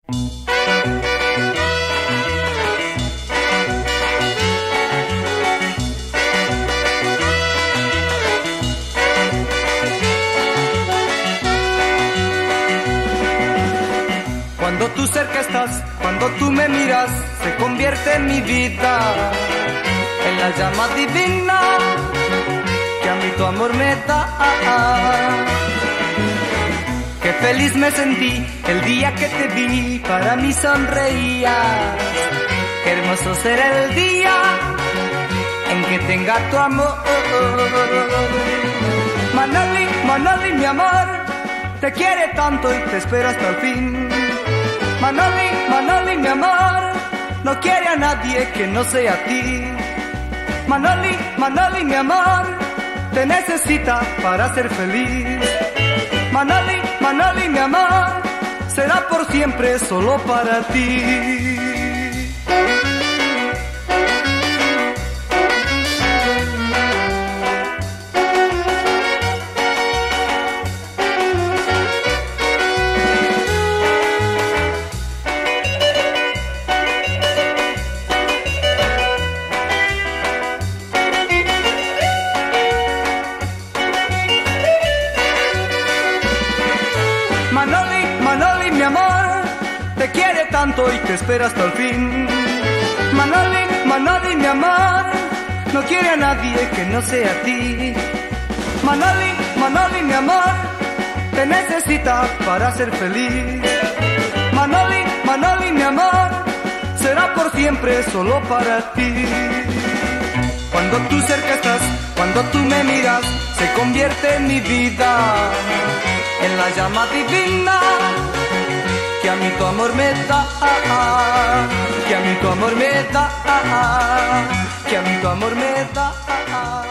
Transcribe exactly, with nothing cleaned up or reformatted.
Cuando tú cerca estás, cuando tú me miras, se convierte en mi vida en la llama divina que a mí tu amor me da. Qué feliz me sentí el día que te vi, para mí sonreías. Qué hermoso será el día en que tenga tu amor. Manoli, Manoli, mi amor, te quiere tanto y te espero hasta el fin. Manoli, Manoli, mi amor, no quiere a nadie que no sea a ti. Manoli, Manoli, mi amor, te necesita para ser feliz. Manoli, Manoli, mi amor, será por siempre solo para ti. Manoli, Manoli, mi amor, te quiere tanto y te espera hasta el fin. Manoli, Manoli, mi amor, no quiere a nadie que no sea a ti. Manoli, Manoli, mi amor, te necesita para ser feliz. Manoli, Manoli, mi amor, será por siempre solo para ti. Cuando tú cerca estás, cuando tú me miras, se convierte en mi vida en la llama divina que a mí tu amor me da, que a mí tu amor me da, que a mí tu amor me da.